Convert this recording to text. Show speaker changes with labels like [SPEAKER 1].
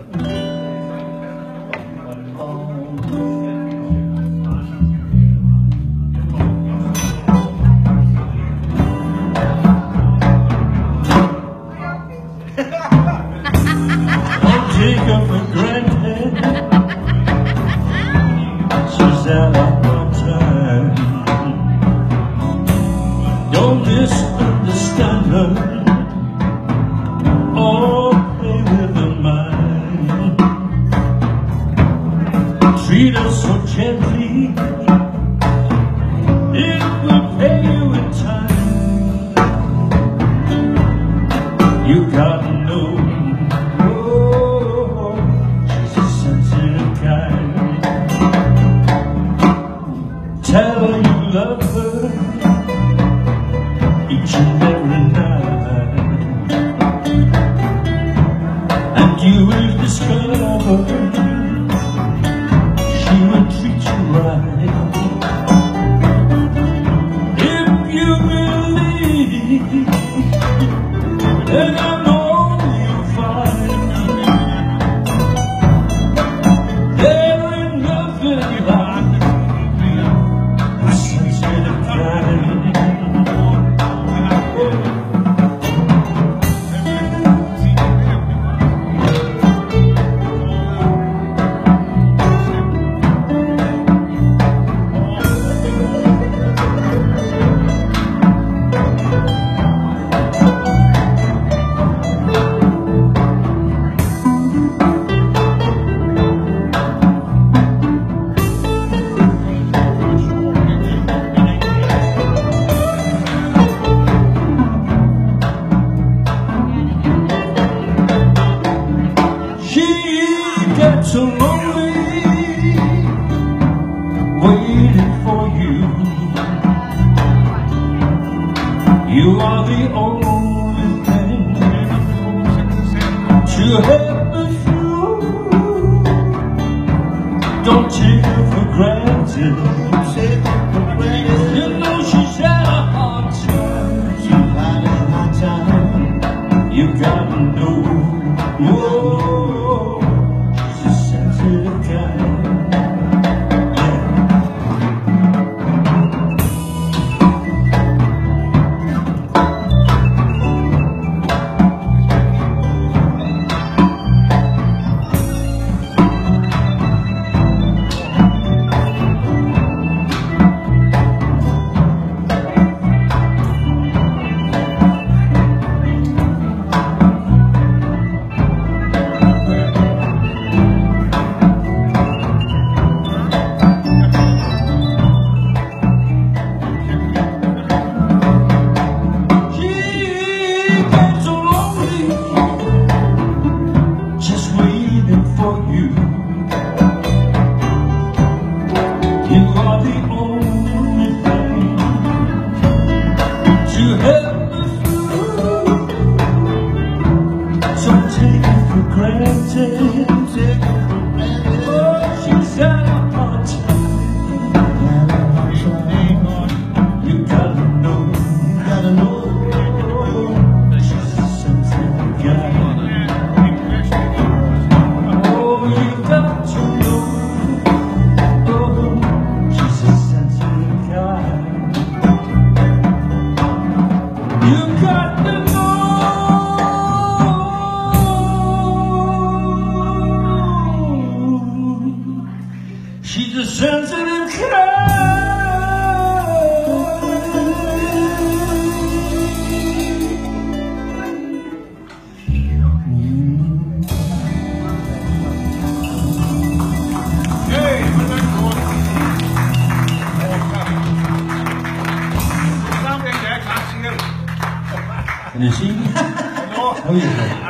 [SPEAKER 1] Don't misunderstand her or play with her mind. Treat her so gently, it will pay you in time. You gotta know, oh, she's a sensitive kind. Tell her you love her each and every night, and you will discover she will treat you right. If you believe, then I know you'll find there ain't nothing like a sensitive kind. So lonely, waiting for you. You are the only thing to help me through. Don't take her for granted. You know she's had a hard time. You gotta know. Whoa. She's a sensitive kind.
[SPEAKER 2] Hey,
[SPEAKER 1] Can you see me?
[SPEAKER 2] Hello.
[SPEAKER 1] How are you?